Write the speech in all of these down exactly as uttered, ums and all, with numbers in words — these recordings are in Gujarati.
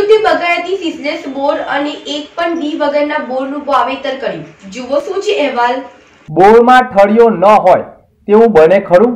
ખેડૂતે બગાયતી સીઝલેસ બોર અને એક પણ બી વગરના બોરનું વાવેતર કર્યું. જુઓ શું છે અહેવાલ. બોરમાં ઠળિયો ન હોય તેવું બને ખરું?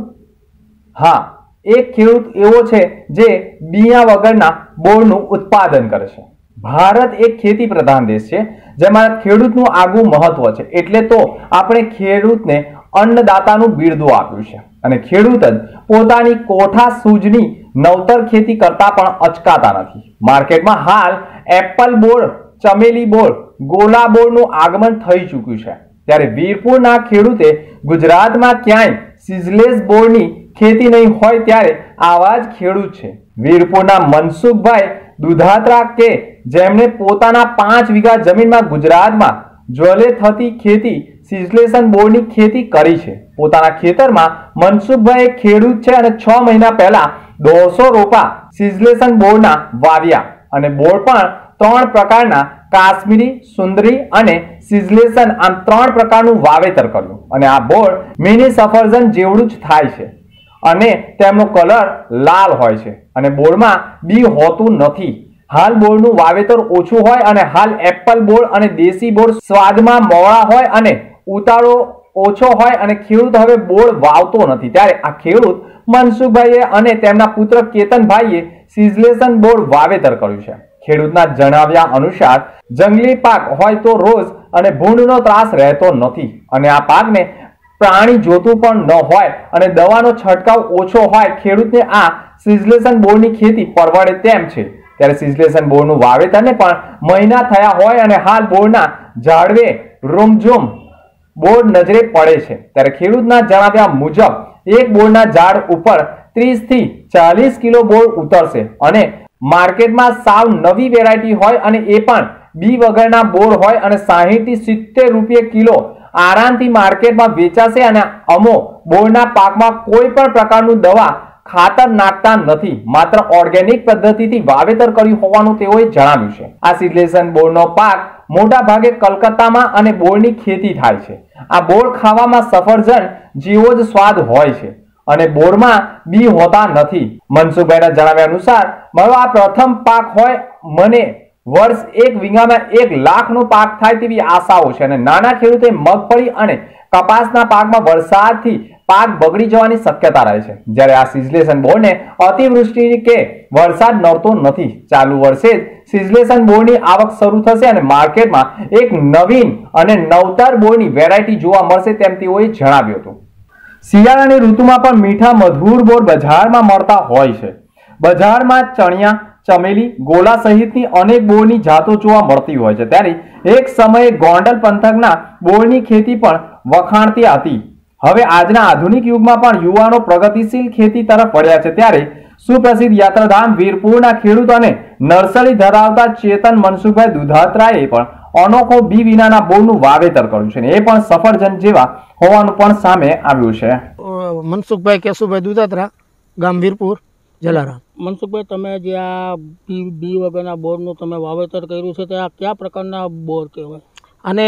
હા, એક ખેડૂત એવો છે જે બિયા વગરના બોરનું ઉત્પાદન કરે છે. ભારત એક ખેતી પ્રધાન દેશ છે જેમાં ખેડૂતનું આગવું મહત્વ છે. એટલે તો આપણે ખેડૂતને અન્નદાતાનું બિરદું આપ્યું છે અને ખેડૂત જ પોતાની કોઠા સૂઝની નવતર ખેતી કરતા પણ અચકાતા નથી. માર્કેટમાં હાલ એપલ બોર, ચમેલી બોર, ગોલા બોરનું આગમન થઈ ચૂક્યું છે. ત્યારે વીરપુરના ખેડૂતે ગુજરાતમાં ક્યાંય સીઝલેસ બોરની ખેતી નહીં હોય ત્યારે આવા જ ખેડૂત છે વીરપુરના મનસુખભાઈ દુધાત્રા કે જેમણે પોતાના પાંચ વીઘા જમીનમાં ગુજરાતમાં જ્વલે થતી ખેતી સીઝલેશન બોરની ખેતી કરી છે. પોતાના ખેતરમાં મનસુખભાઈ ખેડૂત છે અને છ મહિના પહેલા દોઢસો રોપા સીઝલેશન બોરના વાવ્યા અને બોર પણ ત્રણ પ્રકારના કાશ્મીરી, સુંદરી અને સીઝલેશન આમ ત્રણ પ્રકારનું વાવેતર કર્યું અને આ બોર મિની સફરજન જેવડું જ થાય છે અને તેમનો કલર લાલ હોય છે અને બોરમાં બી હોતું નથી. હાલ બોરનું વાવેતર ઓછું હોય અને હાલ એપલ બોર અને દેશી બોર સ્વાદમાં મોળા હોય અને ઉતારો ઓછો હોય અને ખેડૂત હવે બોર વાવતો નથી. ત્યારે આ ખેડૂત મનસુખભાઈએ અને તેમના પુત્ર કેતનભાઈએ સીઝલેશન બોર વાવેતર કર્યું છે. ખેડૂતના જણાવ્યા અનુસાર જંગલી પાક હોય તો રોજ અને ભૂંડનો ત્રાસ રહેતો નથી અને આ પાકને પ્રાણી જોતું પણ ન હોય અને દવાનો છંટકાવ ઓછો હોય. ખેડૂતને આ સીઝલેશન બોરની ખેતી પરવડે તેમ છે. ત્યારે સીઝલેશન બોરનું વાવેતરને પણ મહિના થયા હોય અને હાલ બોરના ઝાડવે રૂમઝૂમ બોર નજરે પડે છે. ત્યારે ખેડૂતના જણાવ્યા મુજબ એક બોરના ઝાડ ઉપર ત્રીસ થી ચાલીસ કિલો બોર ઉતરશે અને માર્કેટમાં સાવ નવી વેરાયટી હોય અને એ પણ બી વગરના બોર હોય અને સાહીઠ થી સિત્તેર રૂપિયા કિલો આરામથી માર્કેટમાં વેચાશે અને અમો બોરના પાકમાં કોઈ પણ પ્રકારનું દવા ખાતર નાખતા નથી. માત્ર ઓર્ગેનિક પદ્ધતિથી વાવેતર કર્યું હોવાનું તેઓએ જણાવ્યું છે. આ સીઝલેશન બોરનો પાક મોટા ભાગે કલકત્તામાં અને બોરની ખેતી થાય છે. આ બોર ખાવામાં સફરજન જેવો જ સ્વાદ હોય છે અને બોરમાં બી હોતા નથી. મનસુખભાઈના જણાવ્યા અનુસાર મારો આ પ્રથમ પાક હોય. મને વર્ષ એક વીઘામાં એક લાખનો પાક થાય તેવી આશાઓ છે અને નાના ખેડૂતે મગફળી અને કપાસના પાકમાં વરસાદથી પાક બગડી જવાની શક્યતા રહે છે. જ્યારે આ સીઝલેશન બોરને અતિવૃષ્ટિ કે વરસાદ નડતો નથી. ચાલુ વર્ષે જ સીઝલેશન બોરની આવક શરૂ થશે અને માર્કેટમાં એક નવીન અને નવતર બોરની વેરાયટી જોવા મળશે તેમ તેઓએ જણાવ્યું હતું. શિયાળાની ઋતુમાં પણ મીઠા મધુર બોર બજારમાં મળતા હોય છે. બજારમાં ચણિયા, ચમેલી, ગોલા સહિતની અનેક બોરની જાતો જોવા મળતી હોય છે. ત્યારે એક સમયે ગોંડલ પંથકના બોરની ખેતી પણ વખાણતી હતી. હવે આજના આધુનિક યુગમાં પણ યુવાનો પ્રગતિશીલ ખેતી તરફ વળ્યા છે. ત્યારે સુપ્રસિદ્ધ યાત્રાધામ વીરપુરના ખેડૂત અને નર્સરી ધરાવતા ચેતન મનસુખભાઈ દુધાત્રાએ પણ અનોખો બી વિનાના બોરનું વાવેતર કર્યું છે એ પણ સફરજન જેવા હોવાનું પણ સામે આવ્યું છે. મનસુખભાઈ કેશુભાઈ દુધાત્રા, ગામ વીરપુર, જલારામ. મનસુખભાઈ, તમે જે આ બી બી વગરના બોરનું તમે વાવેતર કર્યું છે તે આ કયા પ્રકારના બોર કહેવાય? આને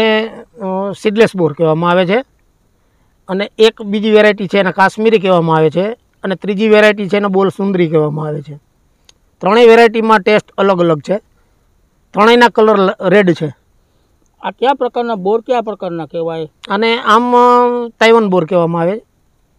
સીડલેસ બોર કહેવામાં આવે છે અને એક બીજી વેરાયટી છે એને કાશ્મીરી કહેવામાં આવે છે અને ત્રીજી વેરાયટી છે એને બોલ સુંદરી કહેવામાં આવે છે. ત્રણેય વેરાયટીમાં ટેસ્ટ અલગ અલગ છે. ત્રણેયના કલર રેડ છે. આ કયા પ્રકારના બોર કયા પ્રકારના કહેવાય? અને આમ તાઇવાન બોર કહેવામાં આવે.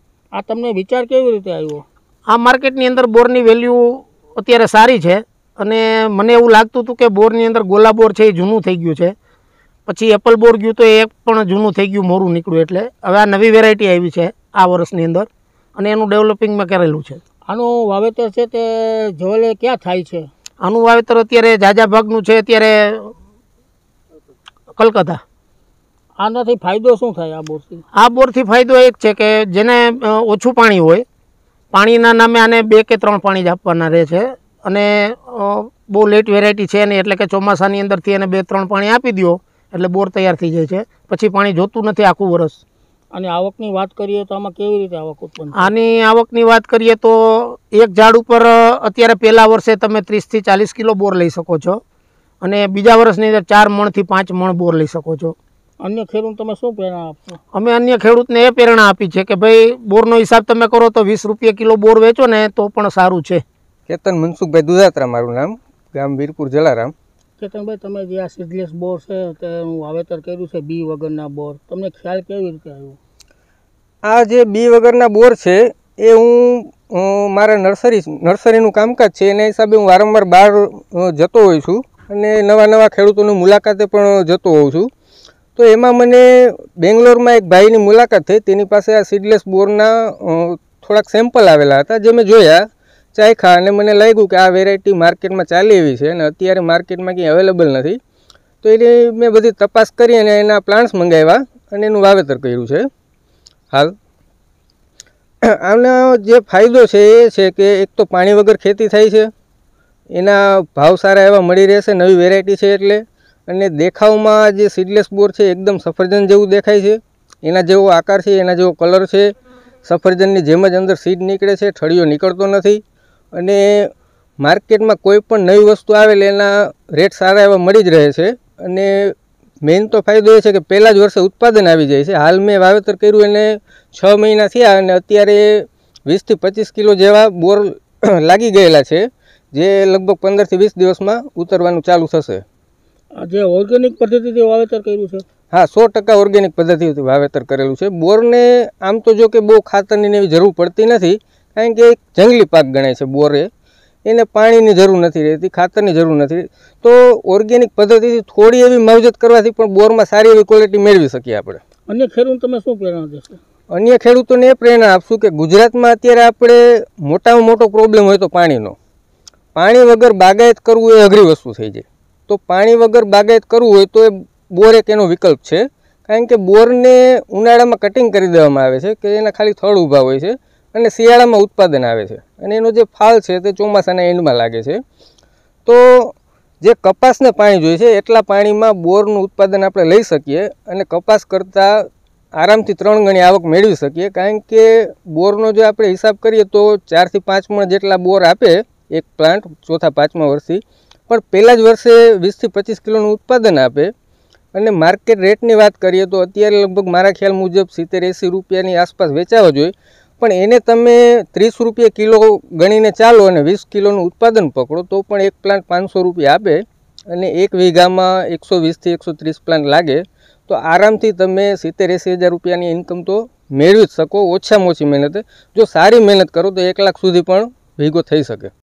આ તમને વિચાર કેવી રીતે આવ્યો? આ માર્કેટની અંદર બોરની વેલ્યુ અત્યારે સારી છે અને મને એવું લાગતું હતું કે બોરની અંદર ગોલા બોર છે એ જૂનું થઈ ગયું છે. પછી એપલ બોર ગયું તો એ પણ જૂનું થઈ ગયું, મોરું નીકળ્યું. એટલે હવે આ નવી વેરાયટી આવી છે આ વર્ષની અંદર અને એનું ડેવલપિંગ મેં કરેલું છે. આનું વાવેતર છે તે જોલે ક્યાં થાય છે? આનું વાવેતર અત્યારે ઝાઝા ભાગનું છે અત્યારે કલકત્તા. આનાથી ફાયદો શું થાય આ બોરથી? આ બોરથી ફાયદો એક છે કે જેને ઓછું પાણી હોય, પાણીના નામે આને બે કે ત્રણ પાણી જ આપવાના રહે છે અને બહુ લેટ વેરાયટી છે નહીં. એટલે કે ચોમાસાની અંદરથી એને બે ત્રણ પાણી આપી દો એટલે બોર તૈયાર થઈ જાય છે. પછી પાણી જોતું નથી આખું વર્ષ. અને આવકની વાત કરીએ તો આમાં કેવી રીતે આવક ઉત્પન્ન? આની આવકની વાત કરીએ તો એક ઝાડ ઉપર અત્યારે પહેલા વર્ષે તમે ત્રીસથી ચાલીસ કિલો બોર લઈ શકો છો અને બીજા વર્ષની અંદર ચાર મણથી પાંચ મણ બોર લઈ શકો છો. અન્ય ખેડૂત તમે શું પ્રેરણા આપશો? અમે અન્ય ખેડૂતને એ પ્રેરણા આપી છે કે ભાઈ બોરનો હિસાબ તમે કરો તો વીસ રૂપિયા કિલો બોર વેચો ને તો પણ સારું છે. કેતન મનસુખભાઈ દુધાત્રા મારું નામ, ગામ વીરપુર જલારામ. કેતનભાઈ, તમે જે આ સીડલેસ બોર છે તેનું વાવેતર કર્યું છે બી વગરના બોર, તમને ખ્યાલ કેવી રીતે આવ્યો? આ જે બી વગરના બોર છે એ હું મારા નર્સરી નર્સરીનું કામકાજ છે એના હિસાબે હું વારંવાર બહાર જતો હોઉં છું અને નવા નવા ખેડૂતોની મુલાકાતે પણ જતો હોઉં છું. તો એમાં મને બેંગ્લોરમાં એક ભાઈની મુલાકાત થઈ, તેની પાસે આ સીડલેસ બોરના થોડાક સેમ્પલ આવેલા હતા જે મેં જોયા, ચાખ્યા અને મને લાગ્યું કે આ વેરાયટી માર્કેટમાં ચાલી એવી છે અને અત્યારે માર્કેટમાં ક્યાંય અવેલેબલ નથી. તો એની મેં બધી તપાસ કરી અને એના પ્લાન્ટ્સ મંગાવ્યા અને એનું વાવેતર કર્યું છે. હાલ આનો જે ફાયદો છે એ છે કે એક તો પાણી વગર ખેતી થાય છે, એના ભાવ સારા એવા મળી રહેશે, નવી વેરાયટી છે એટલે, અને દેખાવમાં જે સીડલેસ બોર છે એકદમ સફરજન જેવું દેખાય છે, એના જેવો આકાર છે, એના જેવો કલર છે, સફરજનની જેમ જ અંદર સીડ નીકળે છે, ઠળિયો નીકળતો નથી અને માર્કેટમાં કોઈ પણ નવી વસ્તુ આવે એટલે એના રેટ સારા એવા મળી જ રહે છે. અને મેઇન તો ફાયદો એ છે કે પહેલાં જ વર્ષે ઉત્પાદન આવી જાય છે. હાલ મેં વાવેતર કર્યું એને છ મહિના થયા અને અત્યારે વીસથી પચીસ કિલો જેવા બોર લાગી ગયેલા છે, જે લગભગ પંદરથી વીસ દિવસમાં ઉતરવાનું ચાલુ થશે. જે ઓર્ગેનિક પદ્ધતિથી વાવેતર કર્યું છે? હા, સો ટકા ઓર્ગેનિક પદ્ધતિથી વાવેતર કરેલું છે. બોરને આમ તો જો કે બહુ ખાતરની એવી જરૂર પડતી નથી, કારણ કે એક જંગલી પાક ગણાય છે બોરે, એને પાણીની જરૂર નથી રહેતી, ખાતરની જરૂર નથી. તો ઓર્ગેનિક પદ્ધતિથી થોડી એવી માવજત કરવાથી પણ બોરમાં સારી એવી ક્વોલિટી મેળવી શકીએ આપણે. અન્ય ખેડૂત તમે શું પ્રેરણા દેશો? અન્ય ખેડૂતોને એ પ્રેરણા આપશું કે ગુજરાતમાં અત્યારે આપણે મોટામાં મોટો પ્રોબ્લેમ હોય તો પાણીનો. પાણી વગર બાગાયત કરવું એ અઘરી વસ્તુ થઈ જાય. તો પાણી વગર બાગાયત કરવું હોય તો એ બોર એક એનો વિકલ્પ છે, કારણ કે બોરને ઉનાળામાં કટિંગ કરી દેવામાં આવે છે કે એના ખાલી થડ ઊભા હોય છે અને શિયાળામાં ઉત્પાદન આવે છે અને એનો જે ફાલ છે તે ચોમાસાના એન્ડમાં લાગે છે. તો જે કપાસને પાણી જોઈએ છે એટલા પાણીમાં બોરનું ઉત્પાદન આપણે લઈ શકીએ અને કપાસ કરતાં આરામથી ત્રણ ગણી આવક મેળવી શકીએ, કારણ કે બોરનો જો આપણે હિસાબ કરીએ તો ચારથી પાંચ મણ જેટલા બોર આપે એક પ્લાન્ટ ચોથા પાંચમા વર્ષથી, પણ પહેલાં જ વર્ષે વીસથી પચીસ કિલોનું ઉત્પાદન આપે. અને માર્કેટ રેટની વાત કરીએ તો અત્યારે લગભગ મારા ખ્યાલ મુજબ સિત્તેર એંસી રૂપિયાની આસપાસ વેચાવા જોઈએ, પણ એને તમે ત્રીસ રૂપિયા કિલો ગણીને ચાલો અને વીસ કિલોનું ઉત્પાદન પકડો તો પણ એક પ્લાન્ટ પાંચસો રૂપિયા આપે અને એક વીઘામાં એકસો વીસથી એકસો ત્રીસ પ્લાન્ટ લાગે. તો આરામથી તમે સિત્તેર એંસી હજાર રૂપિયાની ઇન્કમ તો મેળવી જ શકો ઓછામાં ઓછી મહેનતે. જો સારી મહેનત કરો તો એક લાખ સુધી પણ વીઘો થઈ શકે.